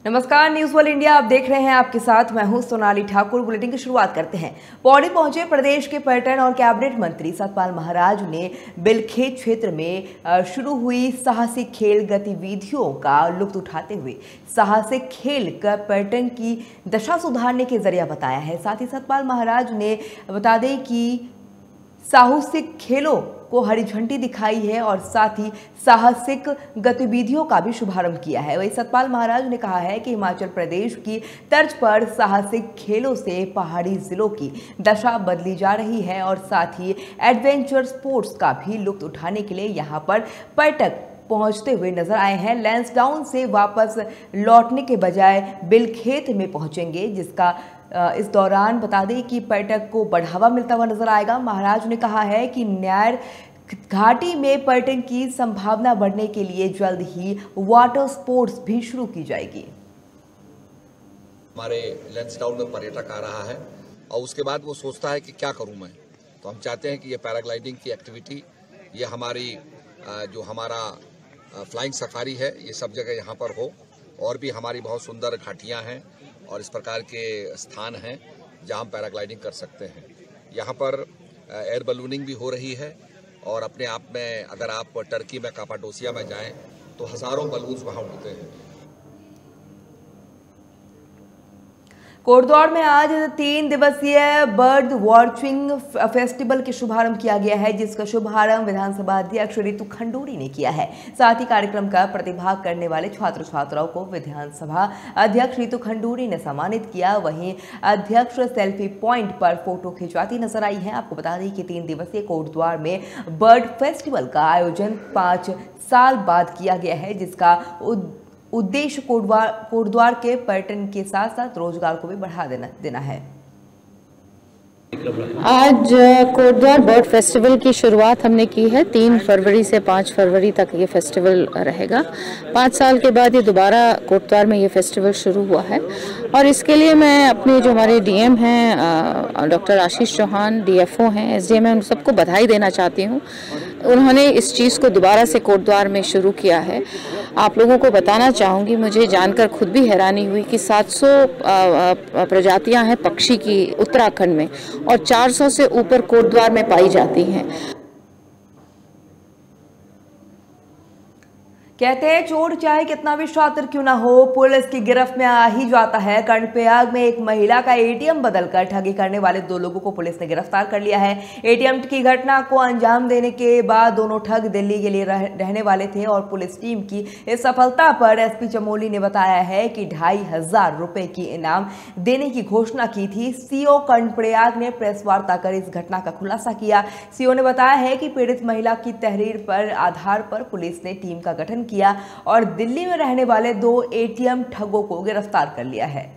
नमस्कार, news world India आप देख रहे हैं। आपके साथ मैं हूं सोनाली ठाकुर। बुलेटिन की शुरुआत करते हैं। पौड़ी पहुंचे प्रदेश के पर्यटन और कैबिनेट मंत्री सतपाल महाराज ने बिलखेत क्षेत्र में शुरू हुई साहसिक खेल गतिविधियों का लुत्फ उठाते हुए साहसिक खेल का पर्यटन की दशा सुधारने के जरिया बताया है। साथ ही सतपाल महाराज ने बता दें कि साहसिक खेलों को हरी झंडी दिखाई है और साथ ही साहसिक गतिविधियों का भी शुभारंभ किया है। वहीं सतपाल महाराज ने कहा है कि हिमाचल प्रदेश की तर्ज पर साहसिक खेलों से पहाड़ी जिलों की दशा बदली जा रही है और साथ ही एडवेंचर स्पोर्ट्स का भी लुत्फ उठाने के लिए यहां पर पर्यटक पहुंचते हुए नजर आए हैं। लैंसडाउन से वापस लौटने के बजाय बिलखेत में पहुंचेंगे, जिसका इस दौरान बता दें कि पर्यटक को बढ़ावा मिलता हुआ नजर आएगा। महाराज ने कहा है कि न्यार घाटी में पर्यटन की संभावना बढ़ने के लिए जल्द ही वाटर स्पोर्ट्स भी शुरू की जाएगी। हमारे लैंसडाउन में पर्यटक आ रहा है और उसके बाद वो सोचता है कि क्या करूं मैं, तो हम चाहते हैं कि ये पैराग्लाइडिंग की एक्टिविटी, ये हमारी जो हमारा फ्लाइंग सफारी है, ये सब जगह यहाँ पर हो। और भी हमारी बहुत सुंदर घाटियाँ हैं और इस प्रकार के स्थान हैं जहाँ हम पैराग्लाइडिंग कर सकते हैं। यहाँ पर एयर बलूनिंग भी हो रही है और अपने आप में अगर आप टर्की में कापाडोसिया में जाएं तो हजारों बलून्स वहाँ उड़ते हैं। कोटद्वार में आज 3 दिवसीय बर्ड वॉचिंग फेस्टिवल के शुभारंभ किया गया है, जिसका शुभारंभ विधानसभा अध्यक्ष रितु खंडूरी ने किया है। साथ ही कार्यक्रम का प्रतिभाग करने वाले छात्र छात्राओं को विधानसभा अध्यक्ष रितु खंडूरी ने सम्मानित किया। वहीं अध्यक्ष सेल्फी पॉइंट पर फोटो खिंचवाती नजर आई है। आपको बता दें कि 3 दिवसीय कोटद्वार में बर्ड फेस्टिवल का आयोजन 5 साल बाद किया गया है, जिसका उद्देश्य कोटद्वार के पर्यटन के साथ साथ रोजगार को भी बढ़ा देना है। आज कोटद्वार बर्ड फेस्टिवल की शुरुआत हमने की है। 3 फरवरी से 5 फरवरी तक ये फेस्टिवल रहेगा। 5 साल के बाद ये दोबारा कोटद्वार में ये फेस्टिवल शुरू हुआ है और इसके लिए मैं अपने जो हमारे डीएम हैं डॉक्टर आशीष चौहान, डीएफओ हैं, एसडीएम हैं, उन सबको बधाई देना चाहती हूँ। उन्होंने इस चीज़ को दोबारा से कोटद्वार में शुरू किया है। आप लोगों को बताना चाहूँगी, मुझे जानकर खुद भी हैरानी हुई कि 700 प्रजातियां हैं पक्षी की उत्तराखंड में और 400 से ऊपर कोटद्वार में पाई जाती हैं। कहते हैं चोर चाहे कितना भी शातिर क्यों ना हो, पुलिस की गिरफ्त में आ ही जाता है। कर्णप्रयाग में एक महिला का एटीएम बदलकर ठगी करने वाले 2 लोगों को पुलिस ने गिरफ्तार कर लिया है। एटीएम की घटना को अंजाम देने के बाद दोनों ठग दिल्ली के लिए रहने वाले थे और पुलिस टीम की इस सफलता पर एसपी चमोली ने बताया है कि 2,500 रुपए की इनाम देने की घोषणा की थी। सीओ कर्णप्रयाग ने प्रेस वार्ता कर इस घटना का खुलासा किया। सीओ ने बताया है कि पीड़ित महिला की तहरीर पर आधार पर पुलिस ने टीम का गठन किया और दिल्ली में रहने वाले 2 एटीएम ठगों को गिरफ्तार कर लिया है।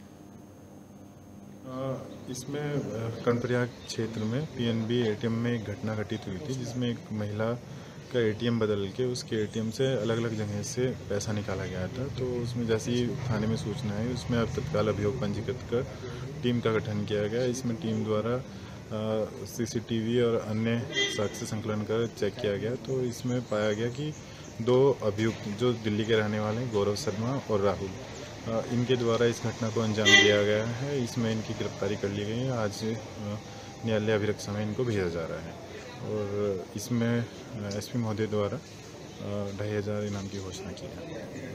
इसमें कर्णप्रयाग क्षेत्र में पीएनबी एटीएम में एक घटना घटित हुई थी, जिसमें एक महिला का एटीएम बदल के उसके एटीएम से अलग अलग जगह से पैसा निकाला गया था। तो उसमें जैसे ही थाने में सूचना आई, उसमें अब तत्काल अभियोग पंजीकृत कर टीम का गठन किया गया। इसमें टीम द्वारा सीसीटीवी और अन्य साक्ष्य संकलन कर चेक किया गया। तो इसमें पाया गया कि 2 अभियुक्त जो दिल्ली के रहने वाले हैं, गौरव शर्मा और राहुल, इनके द्वारा इस घटना को अंजाम दिया गया है। इसमें इनकी गिरफ्तारी कर ली गई है। आज न्यायालय अभिरक्षा में इनको भेजा जा रहा है और इसमें एसपी महोदय द्वारा 2,500 इनाम की घोषणा की है।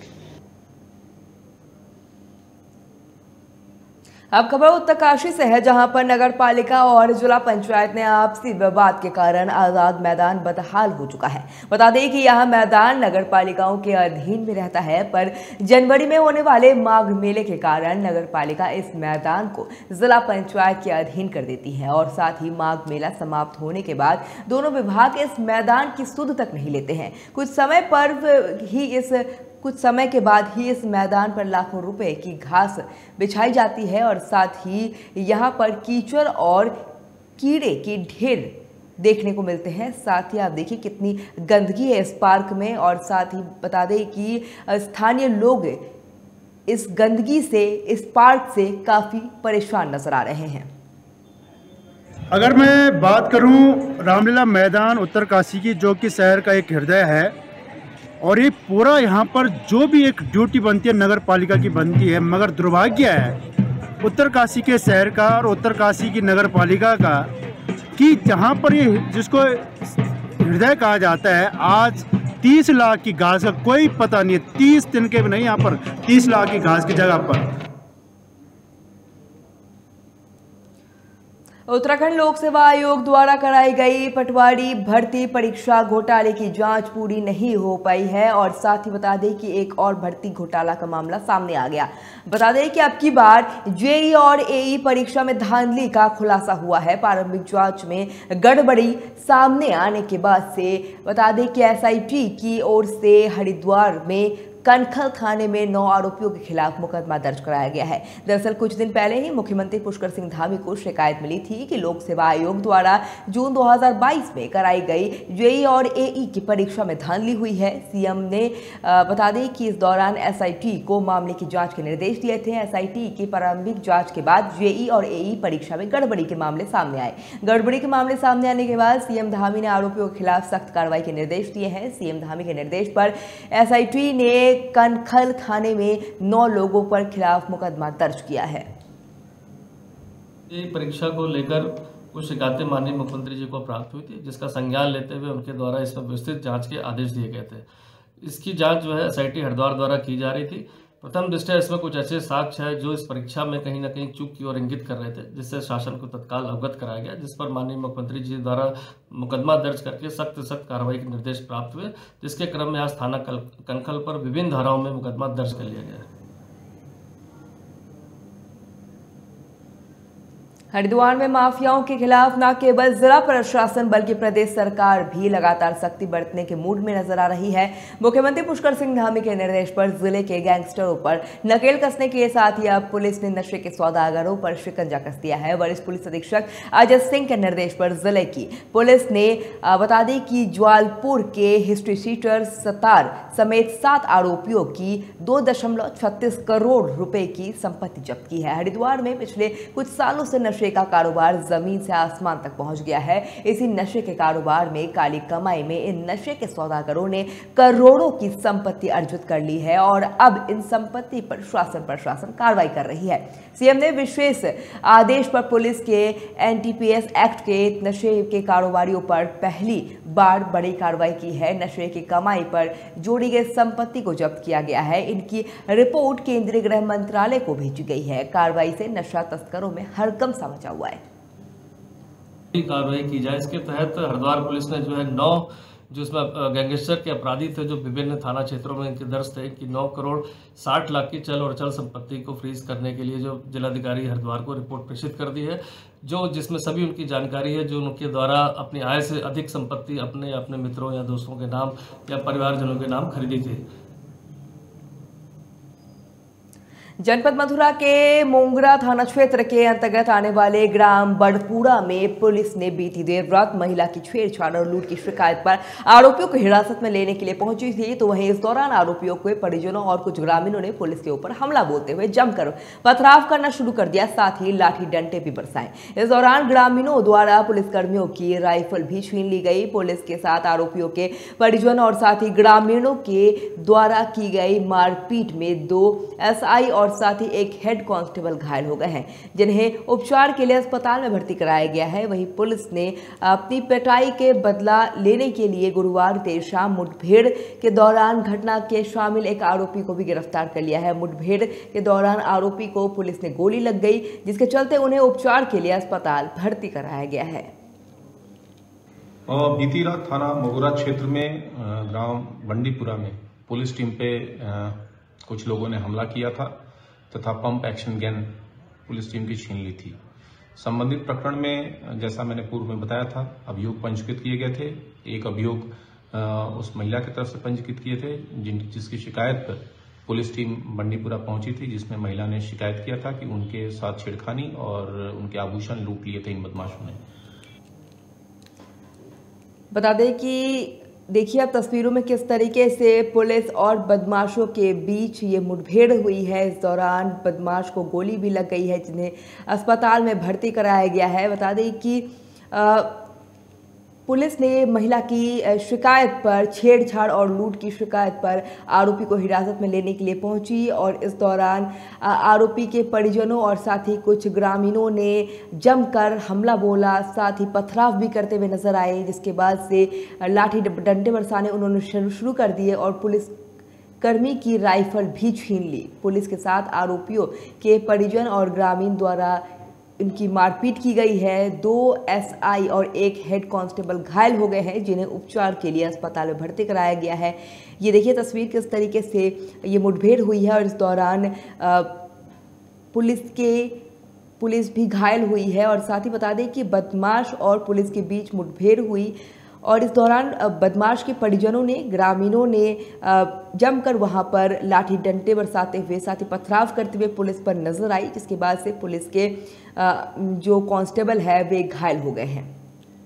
अब खबर उत्तरकाशी से है, जहां पर नगर पालिका और जिला पंचायत ने आपसी विवाद के कारण आजाद मैदान बदहाल हो चुका है। बता दें कि यह मैदान नगर पालिकाओं के अधीन में रहता है, पर जनवरी में होने वाले माघ मेले के कारण नगर पालिका इस मैदान को जिला पंचायत के अधीन कर देती है और साथ ही माघ मेला समाप्त होने के बाद दोनों विभाग इस मैदान की सुध तक नहीं लेते हैं। कुछ समय के बाद ही इस मैदान पर लाखों रुपए की घास बिछाई जाती है और साथ ही यहाँ पर कीचड़ और कीड़े के ढेर देखने को मिलते हैं। साथ ही आप देखिए कितनी गंदगी है इस पार्क में और साथ ही बता दें कि स्थानीय लोग इस गंदगी से, इस पार्क से काफ़ी परेशान नजर आ रहे हैं। अगर मैं बात करूं रामलीला मैदान उत्तरकाशी की, जो कि शहर का एक हृदय है और ये पूरा यहाँ पर जो भी एक ड्यूटी बनती है नगर पालिका की बनती है, मगर दुर्भाग्य है उत्तरकाशी के शहर का और उत्तरकाशी की नगर पालिका का कि जहाँ पर ये जिसको हृदय कहा जाता है, आज 30 लाख की घास का कोई पता नहीं है, 30 दिन के भी नहीं, यहाँ पर 30 लाख की घास की जगह पर। उत्तराखंड लोक सेवा आयोग द्वारा कराई गई पटवारी भर्ती परीक्षा घोटाले की जांच पूरी नहीं हो पाई है और साथ ही बता दें कि एक और भर्ती घोटाला का मामला सामने आ गया। बता दें कि अब की बार जेई और एई परीक्षा में धांधली का खुलासा हुआ है। प्रारंभिक जांच में गड़बड़ी सामने आने के बाद से बता दें कि एसआईटी की ओर से हरिद्वार में कनखल थाने में 9 आरोपियों के खिलाफ मुकदमा दर्ज कराया गया है। दरअसल कुछ दिन पहले ही मुख्यमंत्री पुष्कर सिंह धामी को शिकायत मिली थी कि लोक सेवा आयोग द्वारा जून 2022 में कराई गई जेई और एई की परीक्षा में धांधली हुई है। सीएम ने बता दें कि इस दौरान एसआईटी को मामले की जांच के निर्देश दिए थे। एसआईटी की प्रारंभिक जांच के बाद जेई और एई परीक्षा में गड़बड़ी के मामले सामने आए। गड़बड़ी के मामले सामने आने के बाद सीएम धामी ने आरोपियों के खिलाफ सख्त कार्रवाई के निर्देश दिए हैं। सीएम धामी के निर्देश पर एसआईटी ने कनखल थाने में 9 लोगों पर खिलाफ मुकदमा दर्ज किया है। ये परीक्षा को लेकर कुछ शिकायतें माननीय मुख्यमंत्री जी को प्राप्त हुई थी, जिसका संज्ञान लेते हुए उनके द्वारा इसमें विस्तृत जांच के आदेश दिए गए थे। इसकी जांच जो है एसआईटी हरिद्वार द्वारा की जा रही थी। प्रथम दृष्टया इसमें कुछ ऐसे साक्ष्य है जो इस परीक्षा में कहीं ना कहीं चूक की ओर इंगित कर रहे थे, जिससे शासन को तत्काल अवगत कराया गया, जिस पर माननीय मुख्यमंत्री जी द्वारा मुकदमा दर्ज करके सख्त कार्रवाई के निर्देश प्राप्त हुए, जिसके क्रम में आज थाना कनखल पर विभिन्न धाराओं में मुकदमा दर्ज कर लिया गया है। हरिद्वार में माफियाओं के खिलाफ न केवल जिला प्रशासन बल्कि प्रदेश सरकार भी लगातार सख्ती बरतने के मूड में नजर आ रही है। मुख्यमंत्री पुष्कर सिंह धामी के निर्देश पर जिले के गैंगस्टरों पर नकेल कसने के साथ ही अब पुलिस ने नशे के सौदागरों पर शिकंजा कस दिया है। वरिष्ठ पुलिस अधीक्षक अजय सिंह के निर्देश पर जिले की पुलिस ने बता दें कि ज्वालपुर के हिस्ट्री शीटर सतार समेत 7 आरोपियों की 2.36 करोड़ रुपए की संपत्ति जब्त की है। हरिद्वार में पिछले कुछ सालों से नशे का कारोबार जमीन से आसमान तक पहुंच गया है। इसी नशे के कारोबार में काली कमाई में इन नशे के सौदागरों ने करोड़ों की संपत्ति अर्जित कर ली है और अब इन संपत्ति पर शासन प्रशासन कार्रवाई कर रही है। सीएम ने विशेष आदेश पर पुलिस के एनडीपीएस एक्ट के नशे के कारोबारियों पर पहली बार बड़ी कार्रवाई की है। नशे की कमाई पर जोड़ी गई संपत्ति को जब्त किया गया है। इनकी रिपोर्ट केंद्रीय गृह मंत्रालय को भेजी गई है। कार्रवाई से नशा तस्करों में हड़कंप मचा हुआ है। कार्रवाई की जाए, इसके तहत हरिद्वार पुलिस ने जो है 9 जो इसमें गैंगस्टर के अपराधी थे जो विभिन्न थाना क्षेत्रों में इनके दर्ज थे कि 9 करोड़ 60 लाख की चल और अचल संपत्ति को फ्रीज करने के लिए जो जिलाधिकारी हरिद्वार को रिपोर्ट प्रेषित कर दी है, जो जिसमें सभी उनकी जानकारी है, जो उनके द्वारा अपनी आय से अधिक संपत्ति अपने मित्रों या दोस्तों के नाम या परिवारजनों के नाम खरीदी थी। जनपद मथुरा के मोंगरा थाना क्षेत्र के अंतर्गत आने वाले ग्राम बड़पुरा में पुलिस ने बीती देर रात महिला की छेड़छाड़ और लूट की शिकायत पर आरोपियों को हिरासत में लेने के लिए पहुंची थी। तो वहीं इस दौरान आरोपियों के परिजनों और कुछ ग्रामीणों ने पुलिस के ऊपर हमला बोलते हुए जमकर पथराव करना शुरू कर दिया, साथ ही लाठी डंडे भी बरसाए। इस दौरान ग्रामीणों द्वारा पुलिसकर्मियों की राइफल भी छीन ली गई। पुलिस के साथ आरोपियों के परिजन और साथ ही ग्रामीणों के द्वारा की गई मारपीट में 2 एसआई और साथ ही एक हेड कांस्टेबल घायल हो गए हैं, जिन्हें उपचार के लिए अस्पताल में भर्ती कराया गया है। वहीं पुलिस ने अपनी पिटाई के बदला लेने के लिए गुरुवार देर शाम मुठभेड़ के दौरान घटना के शामिल एक आरोपी को भी गिरफ्तार कर लिया है। मुठभेड़ के दौरान आरोपी को पुलिस ने गोली लग गई, जिसके चलते उन्हें उपचार के लिए अस्पताल भर्ती कराया गया है। बीती रात थाना मोगरा क्षेत्र में ग्राम बंडीपुरा में पुलिस टीम पे कुछ लोगों ने हमला किया था तथा pump action gun police team की छीन ली थी। संबंधित प्रकरण में जैसा मैंने पूर्व में बताया था, अभियोग पंजीकृत किए गए थे। एक अभियोग उस महिला की तरफ से पंजीकृत किए थे जिसकी शिकायत पर पुलिस टीम बंडीपुरा पहुंची थी, जिसमें महिला ने शिकायत किया था कि उनके साथ छेड़खानी और उनके आभूषण लूट लिए थे इन बदमाशों ने। बता दें कि देखिए अब तस्वीरों में किस तरीके से पुलिस और बदमाशों के बीच ये मुठभेड़ हुई है। इस दौरान बदमाश को गोली भी लग गई है, जिन्हें अस्पताल में भर्ती कराया गया है। बता दें कि पुलिस ने महिला की शिकायत पर, छेड़छाड़ और लूट की शिकायत पर आरोपी को हिरासत में लेने के लिए पहुंची और इस दौरान आरोपी के परिजनों और साथ ही कुछ ग्रामीणों ने जमकर हमला बोला, साथ ही पथराव भी करते हुए नजर आए, जिसके बाद से लाठी डंडे बरसाने उन्होंने शुरू कर दिए और पुलिस कर्मी की राइफल भी छीन ली। पुलिस के साथ आरोपियों के परिजन और ग्रामीण द्वारा इनकी मारपीट की गई है। 2 एसआई और 1 हेड कांस्टेबल घायल हो गए हैं, जिन्हें उपचार के लिए अस्पताल में भर्ती कराया गया है। ये देखिए तस्वीर किस तरीके से ये मुठभेड़ हुई है और इस दौरान पुलिस भी घायल हुई है और साथ ही बता दें कि बदमाश और पुलिस के बीच मुठभेड़ हुई और इस दौरान बदमाश के परिजनों ने, ग्रामीणों ने जमकर वहां पर लाठी डंडे बरसाते हुए, साथ ही पथराव करते हुए पुलिस पर नजर आई, जिसके बाद से पुलिस के जो कांस्टेबल है वे घायल हो गए हैं।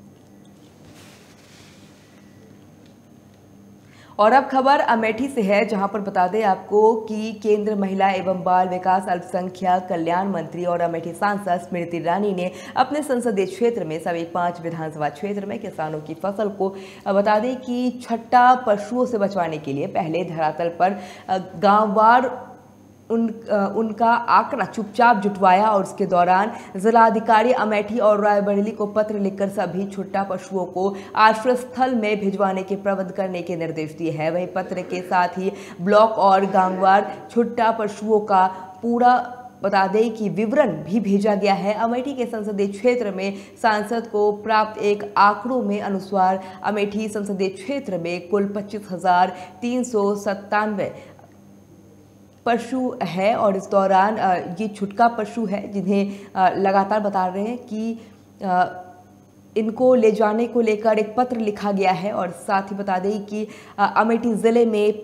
और अब खबर अमेठी से है, जहां पर बता दें आपको कि केंद्र महिला एवं बाल विकास अल्पसंख्यक कल्याण मंत्री और अमेठी सांसद स्मृति ईरानी ने अपने संसदीय क्षेत्र में सभी 5 विधानसभा क्षेत्र में किसानों की फसल को बता दें कि छट्टा पशुओं से बचवाने के लिए पहले धरातल पर गांववार उनका आंकड़ा चुपचाप जुटवाया और उसके दौरान जिलाधिकारी अमेठी और रायबरेली को पत्र लिखकर सभी छुट्टा पशुओं को आश्रय स्थल में भिजवाने के प्रबंध करने के निर्देश दिए हैं। वहीं पत्र के साथ ही ब्लॉक और गांववार छुट्टा पशुओं का पूरा बता दें कि विवरण भी भेजा गया है। अमेठी के संसदीय क्षेत्र में सांसद को प्राप्त एक आंकड़ों में अनुसार अमेठी संसदीय क्षेत्र में कुल 25,397 पशु है और इस दौरान ये छुटका पशु है, जिन्हें लगातार बता रहे हैं कि इनको ले जाने को लेकर एक पत्र लिखा गया है और साथ ही बता दें कि अमेठी जिले में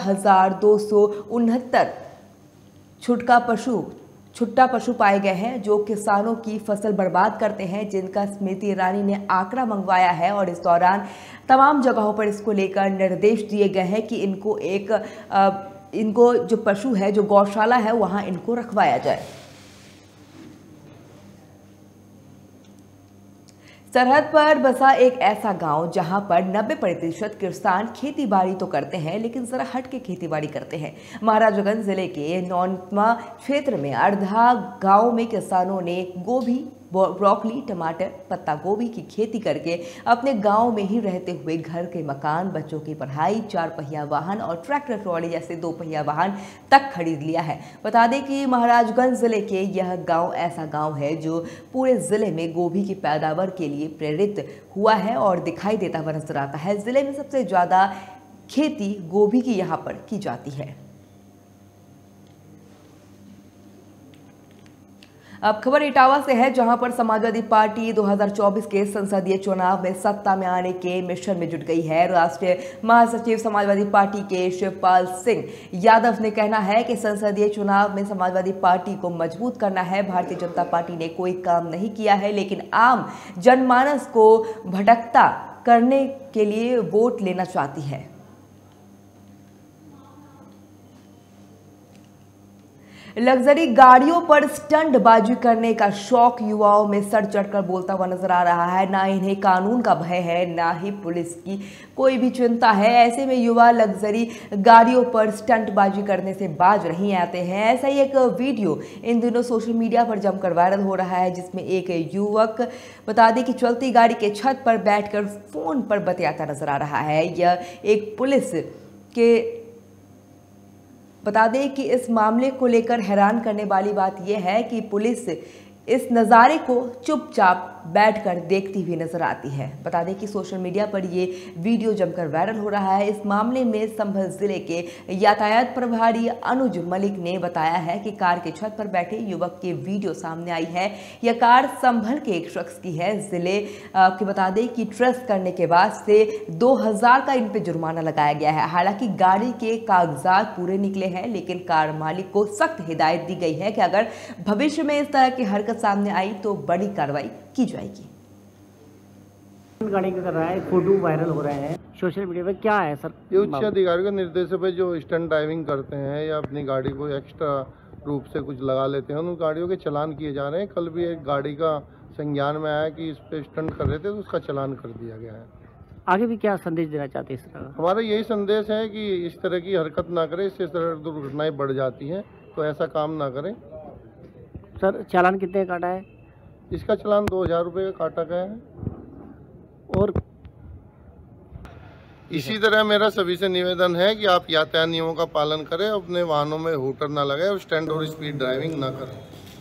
15,269 छुट्टा पशु पाए गए हैं, जो किसानों की फसल बर्बाद करते हैं, जिनका स्मृति ईरानी ने आंकड़ा मंगवाया है और इस दौरान तमाम जगहों पर इसको लेकर निर्देश दिए गए हैं कि इनको जो पशु है, जो गौशाला है, वहां इनको रखवाया जाए। सरहद पर बसा एक ऐसा गांव जहां पर 90% किसान खेती बाड़ी तो करते हैं, लेकिन जरा हट के खेती बाड़ी करते हैं। महाराजगंज जिले के नौनतमा क्षेत्र में अर्धा गांव में किसानों ने गोभी, ब्रोकली, टमाटर, पत्ता गोभी की खेती करके अपने गांव में ही रहते हुए घर के मकान, बच्चों की पढ़ाई, 4 पहिया वाहन और ट्रैक्टर ट्रॉली जैसे 2 पहिया वाहन तक खरीद लिया है। बता दें कि महाराजगंज जिले के यह गांव ऐसा गांव है जो पूरे जिले में गोभी की पैदावार के लिए प्रेरित हुआ है और दिखाई देता हुआ नजर आता है। जिले में सबसे ज्यादा खेती गोभी की यहाँ पर की जाती है। अब खबर इटावा से है, जहां पर समाजवादी पार्टी 2024 के संसदीय चुनाव में सत्ता में आने के मिशन में जुट गई है। राष्ट्रीय महासचिव समाजवादी पार्टी के शिवपाल सिंह यादव ने कहना है कि संसदीय चुनाव में समाजवादी पार्टी को मजबूत करना है। भारतीय जनता पार्टी ने कोई काम नहीं किया है, लेकिन आम जनमानस को भटकता करने के लिए वोट लेना चाहती है। लग्जरी गाड़ियों पर स्टंटबाजी करने का शौक युवाओं में सर चढ़कर बोलता हुआ नजर आ रहा है। ना इन्हें कानून का भय है, ना ही पुलिस की कोई भी चिंता है। ऐसे में युवा लग्जरी गाड़ियों पर स्टंटबाजी करने से बाज नहीं आते हैं। ऐसा ही एक वीडियो इन दिनों सोशल मीडिया पर जमकर वायरल हो रहा है, जिसमें एक युवक बता दें कि चलती गाड़ी के छत पर बैठकर फोन पर बतियाता नजर आ रहा है। यह एक पुलिस के बता दें कि इस मामले को लेकर हैरान करने वाली बात यह है कि पुलिस इस नज़ारे को चुपचाप बैठकर देखती हुई नजर आती है। बता दें कि सोशल मीडिया पर ये वीडियो जमकर वायरल हो रहा है। इस मामले में संभल जिले के यातायात प्रभारी अनुज मलिक ने बताया है कि कार के छत पर बैठे युवक की वीडियो सामने आई है। यह कार संभल के एक शख्स की है। जिले के बता दें कि ट्रेस करने के बाद से 2000 का इन पे जुर्माना लगाया गया है। हालांकि गाड़ी के कागजात पूरे निकले हैं, लेकिन कार मालिक को सख्त हिदायत दी गई है कि अगर भविष्य में इस तरह की हरकत सामने आई तो बड़ी कार्रवाई की जाएगी। गाड़ी का कर रहा है, फोटो वायरल हो रहे हैं सोशल मीडिया पे, क्या है सर? ये उच्च अधिकारी का निर्देश है जो स्टंट ड्राइविंग करते हैं या अपनी गाड़ी को एक्स्ट्रा रूप से कुछ लगा लेते हैं, उन गाड़ियों के चालान किए जा रहे हैं। कल भी एक गाड़ी का संज्ञान में आया कि इस पे स्टंट कर रहे थे, तो उसका चालान कर दिया गया है। आगे भी क्या संदेश देना चाहते हैं इस तरह? हमारा यही संदेश है कि इस तरह की हरकत ना करें, इससे इस तरह दुर्घटनाएं बढ़ जाती हैं, तो ऐसा काम ना करें। सर चालान कितने का काटा है? इसका चालान 2000 रुपये का काटा गया है। और इसी तरह मेरा सभी से निवेदन है कि आप यातायात नियमों का पालन करें, अपने वाहनों में हूटर ना लगाएं और स्टंट और स्पीड ड्राइविंग ना करें।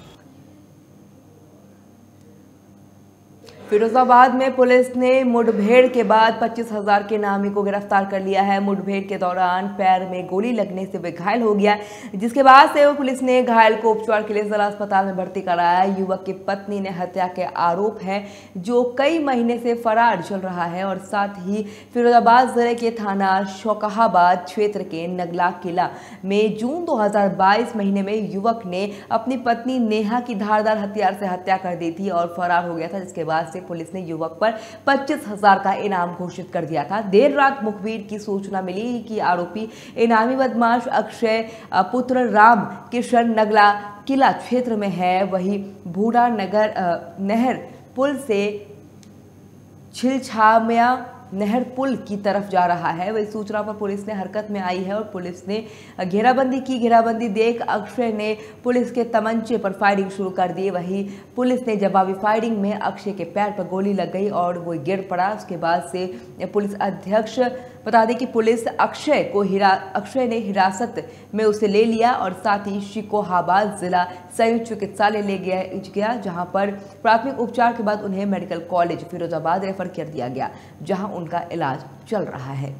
फिरोजाबाद में पुलिस ने मुठभेड़ के बाद 25,000 के नामी को गिरफ्तार कर लिया है। मुठभेड़ के दौरान पैर में गोली लगने से वे घायल हो गया, जिसके बाद से पुलिस ने घायल को उपचार के लिए जिला अस्पताल में भर्ती कराया। युवक की पत्नी ने हत्या के आरोप है, जो कई महीने से फरार चल रहा है। और साथ ही फिरोजाबाद जिले के थाना शौकहाबाद क्षेत्र के नगला किला में जून 2022 महीने में युवक ने अपनी पत्नी नेहा की धारदार हथियार से हत्या कर दी थी और फरार हो गया था, जिसके बाद पुलिस ने युवक पर 25,000 का इनाम घोषित कर दिया था। देर रात मुखबिर की सूचना मिली कि आरोपी इनामी बदमाश अक्षय पुत्र राम किशन नगला किला क्षेत्र में है। वही बूढ़ा नगर नहर पुल से छिलछामिया नहर पुल की तरफ जा रहा है। वही सूचना पर पुलिस ने हरकत में आई है और पुलिस ने घेराबंदी की। घेराबंदी देख अक्षय ने पुलिस के तमंचे पर फायरिंग शुरू कर दी। वही पुलिस ने जवाबी फायरिंग में अक्षय के पैर पर गोली लग गई और वो गिर पड़ा। उसके बाद से पुलिस अध्यक्ष बता दें कि पुलिस अक्षय ने हिरासत में उसे ले लिया और साथ ही शिकोहाबाद जिला संयुक्त चिकित्सालय ले गया, जहां पर प्राथमिक उपचार के बाद उन्हें मेडिकल कॉलेज फिरोजाबाद रेफर कर दिया गया, जहां उनका इलाज चल रहा है।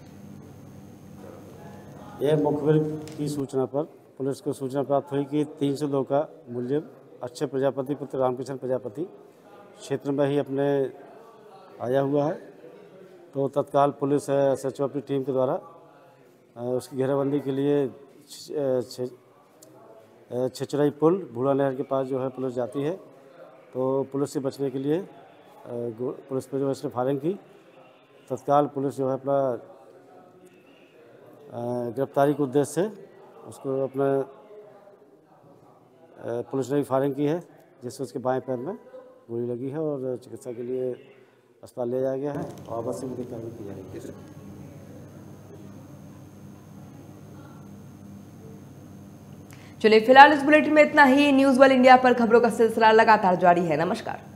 यह मुखबिर की सूचना पर पुलिस को सूचना प्राप्त हुई कि 302 का मुलजिम अक्षय प्रजापति पुत्र रामकिशन प्रजापति क्षेत्र में ही अपने आया हुआ है। तो तत्काल पुलिस SHO अपनी टीम के द्वारा उसकी घेराबंदी के लिए छिचराई पुल बूढ़ा नहर के पास जो है पुलिस जाती है। तो पुलिस से बचने के लिए पुलिस पर जो है इसने फायरिंग की। तत्काल पुलिस जो है अपना गिरफ्तारी के उद्देश्य से उसको अपने पुलिस ने भी फायरिंग की है, जिससे उसके बाएं पैर में गोली लगी है और चिकित्सा के लिए अस्पताल ले जाया गया है और बस उनकी कार्रवाई की जा रही है। चलिए फिलहाल इस बुलेटिन में इतना ही। न्यूज़ वर्ल्ड इंडिया पर खबरों का सिलसिला लगातार जारी है। नमस्कार।